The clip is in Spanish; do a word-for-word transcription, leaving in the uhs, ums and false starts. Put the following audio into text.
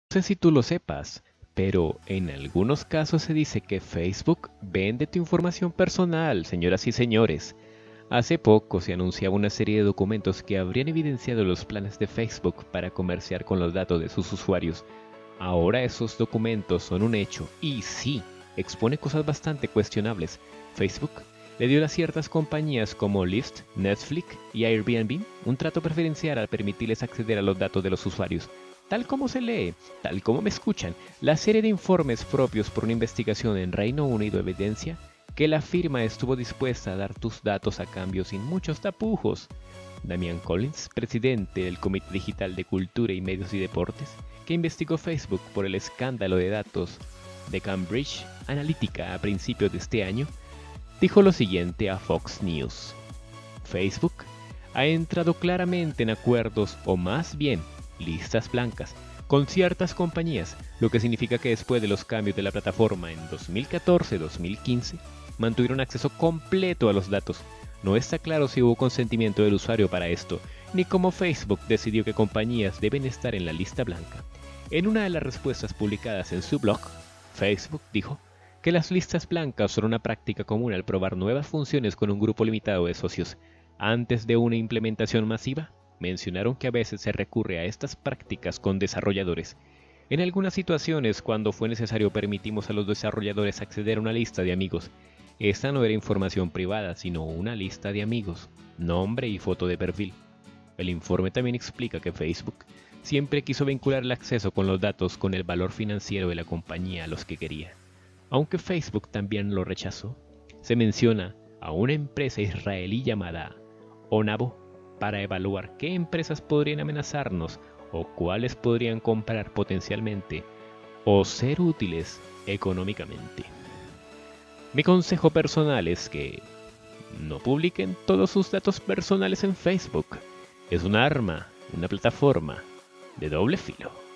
sé si tú lo sepas, pero en algunos casos se dice que Facebook vende tu información personal, señoras y señores. Hace poco se anunciaba una serie de documentos que habrían evidenciado los planes de Facebook para comerciar con los datos de sus usuarios. Ahora esos documentos son un hecho y sí, expone cosas bastante cuestionables. Facebook le dio a ciertas compañías como Lyft, Netflix y Airbnb un trato preferencial al permitirles acceder a los datos de los usuarios. Tal como se lee, tal como me escuchan, la serie de informes propios por una investigación en Reino Unido evidencia que la firma estuvo dispuesta a dar tus datos a cambio sin muchos tapujos. Damian Collins, presidente del Comité Digital de Cultura y Medios y Deportes, que investigó Facebook por el escándalo de datos de Cambridge Analytica a principios de este año, dijo lo siguiente a Fox News. Facebook ha entrado claramente en acuerdos o más bien listas blancas con ciertas compañías, lo que significa que después de los cambios de la plataforma en dos mil catorce dos mil quince, mantuvieron acceso completo a los datos. No está claro si hubo consentimiento del usuario para esto, ni cómo Facebook decidió que compañías deben estar en la lista blanca. En una de las respuestas publicadas en su blog, Facebook dijo que las listas blancas son una práctica común al probar nuevas funciones con un grupo limitado de socios. Antes de una implementación masiva, mencionaron que a veces se recurre a estas prácticas con desarrolladores. En algunas situaciones, cuando fue necesario, permitimos a los desarrolladores acceder a una lista de amigos. Esta no era información privada, sino una lista de amigos, nombre y foto de perfil. El informe también explica que Facebook siempre quiso vincular el acceso con los datos con el valor financiero de la compañía a los que quería. Aunque Facebook también lo rechazó, se menciona a una empresa israelí llamada Onavo para evaluar qué empresas podrían amenazarnos o cuáles podrían comprar potencialmente o ser útiles económicamente. Mi consejo personal es que no publiquen todos sus datos personales en Facebook. Es un arma, una plataforma de doble filo.